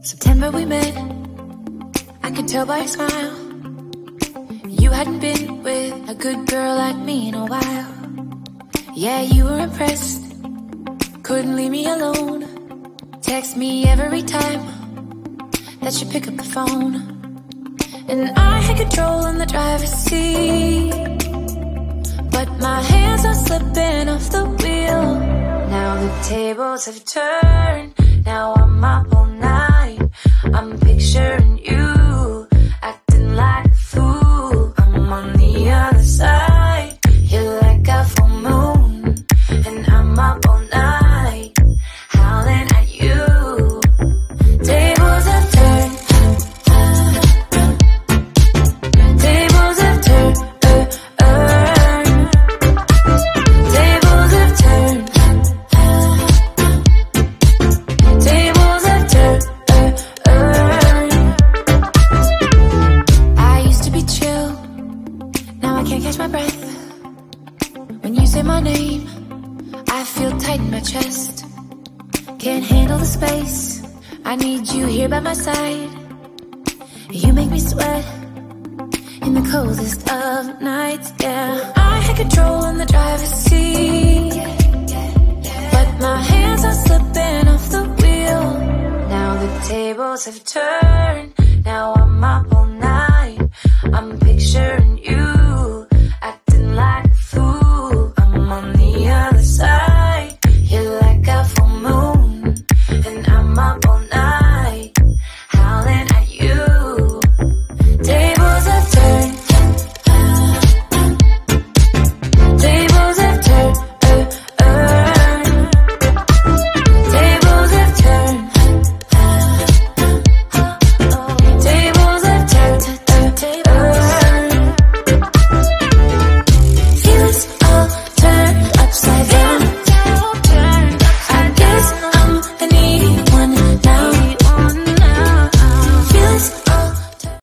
September we met, I could tell by your smile. You hadn't been with a good girl like me in a while. Yeah, you were impressed, couldn't leave me alone. Text me every time that you pick up the phone. And I had control in the driver's seat, but my hands are slipping off the wheel. Now the tables have turned, now I'm up all night. I'm picturing you, acting like a fool. I'm on the other side, you're like a full moon, and I'm up all night, howling at you. Tables have turned, tables have turned, tables have turned, tables have turned. I used to be chill, now I can't catch my breath. When you say my name, I feel tight in my chest. Can't handle the space, I need you here by my side. You make me sweat in the coldest of nights, yeah. I had control in the driver's seat, but my hands are slipping off the wheel. Now the tables have turned, now I'm up